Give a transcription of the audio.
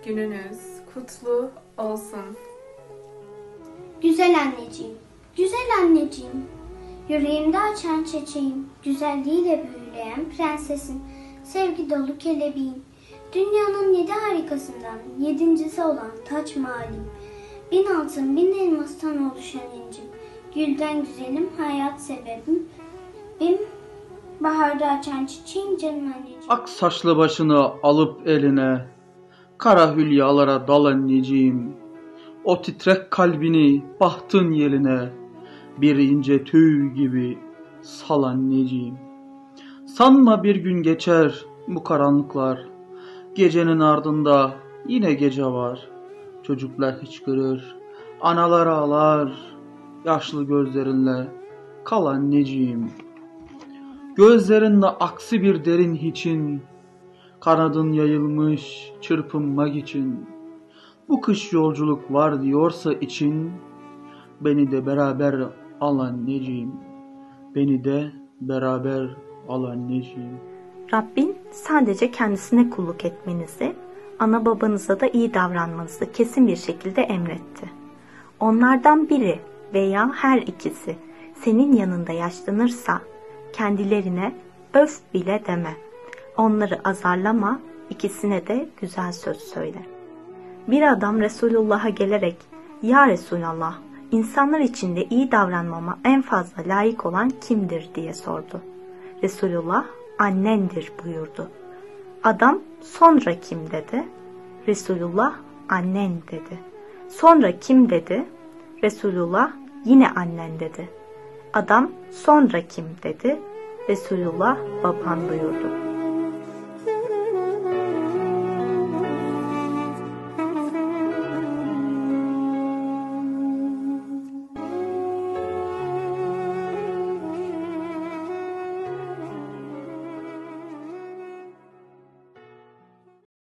gününüz kutlu olsun. Güzel anneciğim, güzel anneciğim, yüreğimde açan çiçeğim, güzelliğiyle büyüleyen prensesim, sevgi dolu kelebeğim, dünyanın 7 harikasından 7.'si olan Taç Mahallim, 1000 altın 1000 elmastan oluşan incim, gülden güzelim hayat sebebim, benim baharda açan çiçeğim canım anneciğim. Ak saçlı başını alıp eline, kara hülyalara dal anneciğim. O titrek kalbini bahtın yeline, bir ince tüy gibi sal anneciğim. Sanma bir gün geçer bu karanlıklar, gecenin ardında yine gece var. Çocuklar hıçkırır, analar ağlar, yaşlı gözlerinle kal anneciğim. Gözlerinde aksi bir derin hiçin, kanadın yayılmış çırpınmak için. Bu kış yolculuk var diyorsa için, beni de beraber al anneciğim. Beni de beraber al anneciğim. Rabbin sadece kendisine kulluk etmenizi, ana babanıza da iyi davranmanızı kesin bir şekilde emretti. Onlardan biri veya her ikisi senin yanında yaşlanırsa kendilerine öf bile deme. Onları azarlama, ikisine de güzel söz söyle. Bir adam Resulullah'a gelerek, "Ya Resulallah, insanlar içinde iyi davranmama en fazla layık olan kimdir?" diye sordu. Resulullah, "Annendir" buyurdu. Adam, "Sonra kim?" dedi. Resulullah, "Annen" dedi. "Sonra kim?" dedi. Resulullah, "Yine annen" dedi. Adam, "Sonra kim?" dedi. Resulullah, "Baban" buyurdu.